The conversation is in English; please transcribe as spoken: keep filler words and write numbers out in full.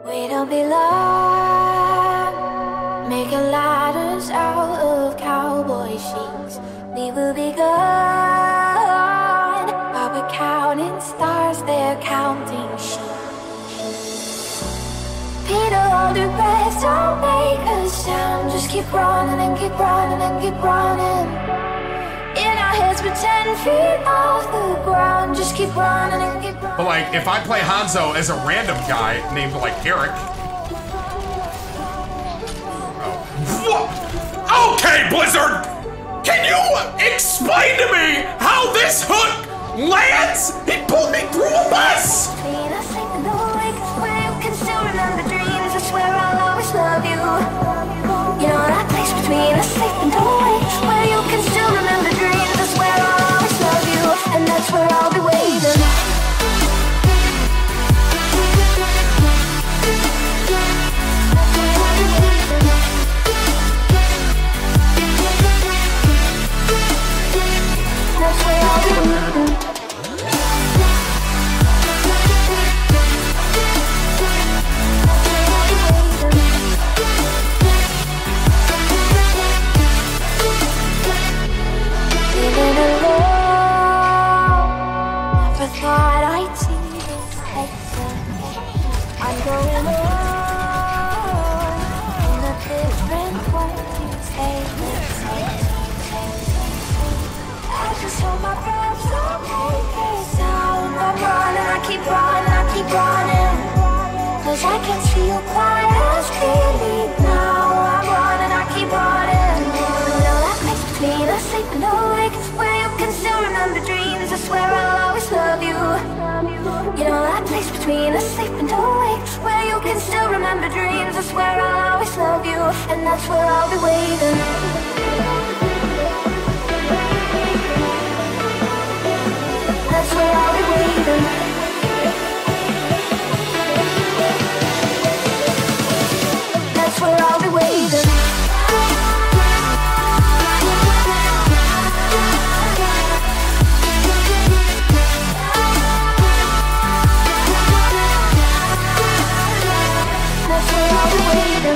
We don't belong, making ladders out of cowboy sheets. We will be gone, but we're counting stars, they're counting sheep. Peter, hold your breath, don't make a sound. Just keep running and keep running and keep running. In our heads, we're ten feet off the ground. Just keep running and keep running. But like, if I play Hanzo as a random guy named like Eric. Oh. Okay, Blizzard! Can you explain to me how this hook lands? He pulled me through a bus! Between us and the wake, where you can still remember dreams. I swear I'll always love you. You know that place between us and the wake, where you can still remember dreams. I swear I'll always love you, and that's where I'll be waiting. That's where I'll be waiting. Living alone, never thought I'd see this exit. I'm going on in a different way to take this. I just hold my breath, so take it down. I'm running, I keep running, I keep running, 'cause I can see you quite as clearly now. I'm running, I keep running. You know that place between us, sleep and awake, where you can still remember dreams. I swear I'll always love you. You know that place between us, sleep and awake, where you can still remember dreams. I swear I'll always love you, and that's where I'll be waiting. That's where I'll be waiting. That's where I'll be waiting. That's where I'll be waiting.